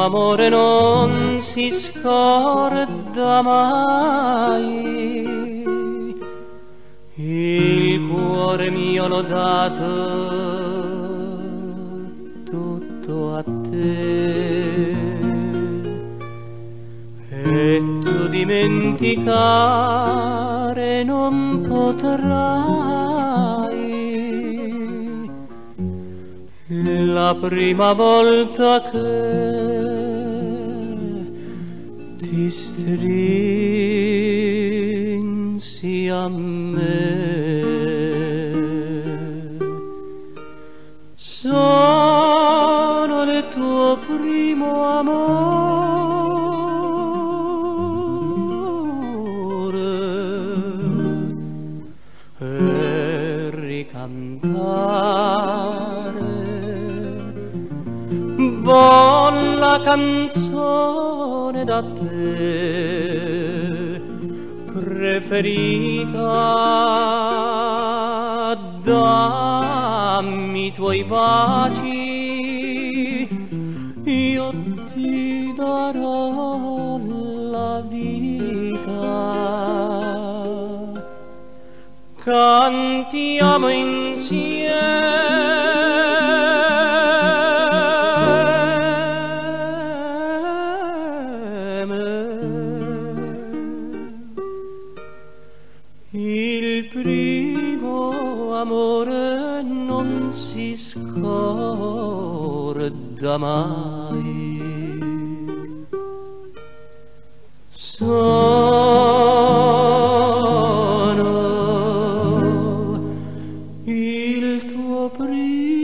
amore non si scorda mai, il cuore mio l'ho dato tutto a te, e tu dimenticare non potrai la prima volta che ti strinsi a me. Sono il tuo primo amore e ricantare vol la canzone da te preferita. Dammi i tuoi baci, io ti darò la vita. Cantiamo insieme il primo amore non si scorda mai. Sono il tuo primo